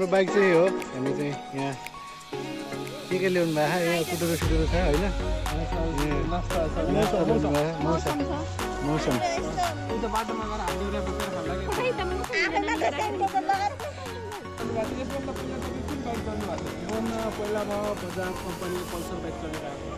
bike चाहिँ हो हामी चाहिँ यहाँ के ल्याउनु भएको यहाँ कुटुरो सुटुरो छ होइन मौसम पहिला म बजाज कम्पनी पल्सर बाइक चलिरहेको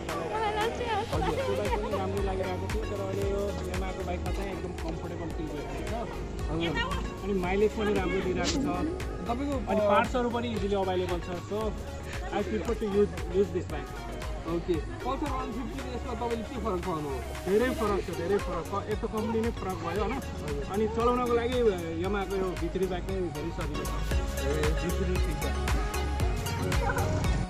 राम्रो लागिरहेको थियो तर अहिले यो यामाहाको बाइकमा चाहिँ एकदम कम्फोर्टेबल फिल भइरहेको छ अनि माइलेज पनि राम्रो दिइरहेको छ तपाईँको अनि पार्ट्सहरू पनि इजिली अभाइलेबल छ so I prefer to use this bike okay Pulsar 150 यसमा तपाईँले के फरक पाउनु धेरै फरक छ यस्तो कम्पनी नै फरक भयो होइन अनि चलाउनको लागि यामाहाको यो भित्री बाइक नै धेरै सजिलो छ भित्री ठिक छ